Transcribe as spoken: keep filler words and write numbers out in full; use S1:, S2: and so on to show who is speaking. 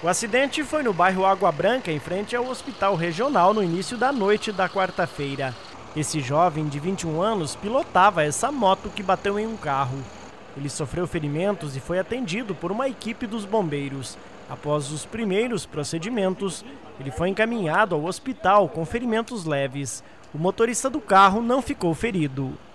S1: O acidente foi no bairro Água Branca, em frente ao Hospital Regional, no início da noite da quarta-feira. Esse jovem de vinte e um anos pilotava essa moto que bateu em um carro. Ele sofreu ferimentos e foi atendido por uma equipe dos bombeiros. Após os primeiros procedimentos, ele foi encaminhado ao hospital com ferimentos leves. O motorista do carro não ficou ferido.